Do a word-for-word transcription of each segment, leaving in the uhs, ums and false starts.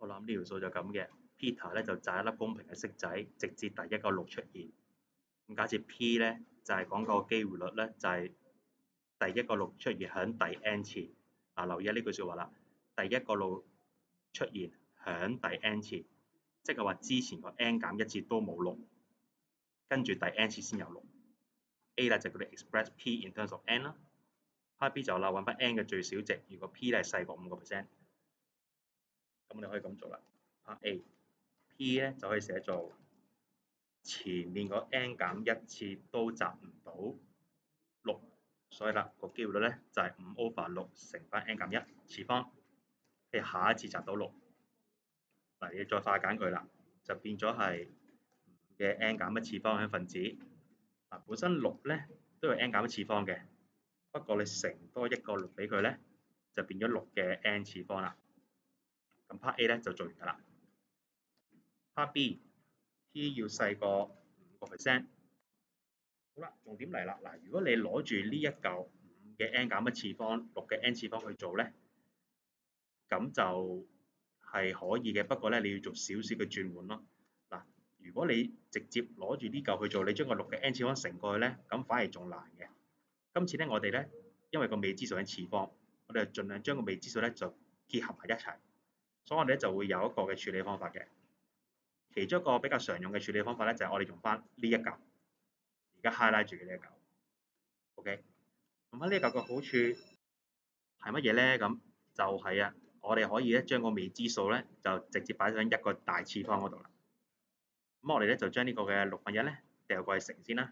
好啦，咁呢條數就咁嘅。Peter 咧就擲一粒公平嘅骰仔，直至第一個六出現。咁假設 P 咧就係講個機會率咧，就係第一個六出現響第 n 次。嗱，留意下呢句説話啦，第一個六出現響第 n 次，即係話之前個 n 減一次都冇六，跟住第 n 次先有六。A 咧就叫你 express P in terms of n 啦。Part B 就啦，揾翻 n 嘅最小值，如果 P 咧係細過五個 percent，咁你可以咁做啦。Part A，P 咧就可以寫做前面個 n 減一次都擲唔到六，所以啦個機會率咧就係五 over 六乘翻 n 減一次方，譬如下一次擲到六，嗱你再化簡佢啦，就變咗係五嘅 n 減一次方嘅分子。嗱本身六咧都有 n 減一次方嘅，不過你乘多一個六俾佢咧，就變咗六嘅 n 次方啦。咁 part A 咧就做完㗎啦。part B，P 要細過五個 percent。好啦，重點嚟啦。嗱，如果你攞住呢一嚿五嘅 n 減一次方、六嘅 n 次方去做咧，咁就係可以嘅。不過咧，你要做少少嘅轉換咯。嗱，如果你直接攞住呢嚿去做，你將個六嘅 n 次方乘過去咧，咁反而仲難嘅。今次咧，我哋咧因為個未知數係次方，我哋就盡量將個未知數咧就結合埋一齊，所以我哋咧就會有一個嘅處理方法嘅。其中一個比較常用嘅處理方法咧，就係我哋用翻呢一嚿，而家 highlight 住嘅呢一嚿。OK， 咁喺呢一嚿嘅好處係乜嘢咧？咁就係啊，我哋可以咧將個未知數咧就直接擺喺一個大次方嗰度啦。咁我哋咧就將呢個嘅六分一咧掉過去乘先啦，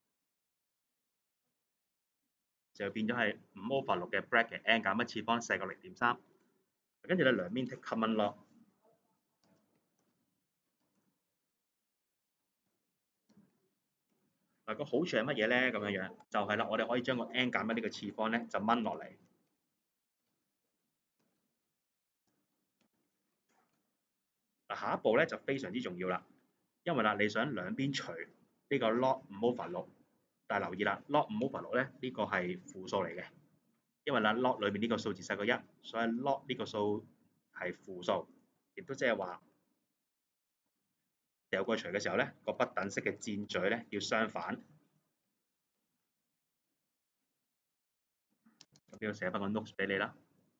就變咗係五 over 六嘅 bracket n 減一次方細過零點三。跟住咧兩邊 take common log。嗱個好處係乜嘢咧？咁樣樣就係啦，我哋可以將個 n 減一呢個次方咧就掹落嚟。嗱下一步咧就非常之重要啦，因為啦你想兩邊除呢個 log 五 over 六，但係留意啦 log 五 over 六咧呢個係負數嚟嘅，因為啦 log 裏面呢個數字細過一，所以 log 呢個數係負數，亦都即係話掉過除嘅時候咧個不等式嘅箭嘴咧要相反。咁呢度寫翻個 notes 俾你啦。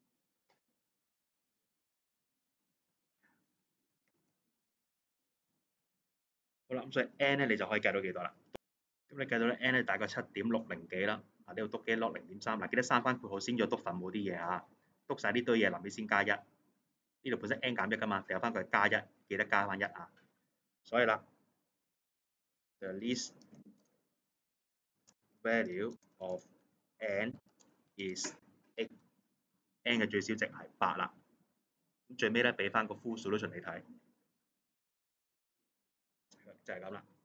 好啦，咁所以 n 咧你就可以計到幾多啦？咁你計到咧 n 咧大概七點六零幾啦。啊，呢度篤機 log 零點三，嗱記得刪翻括號先再篤分母啲嘢啊，篤晒呢堆嘢臨尾先加一。呢度本身 n 減一㗎嘛，掉翻佢加一，記得加翻一啊。所以啦 ，the least value of n is eight，n 嘅最小值係八啦。咁最尾咧俾翻個 full solution 你睇，就係咁啦。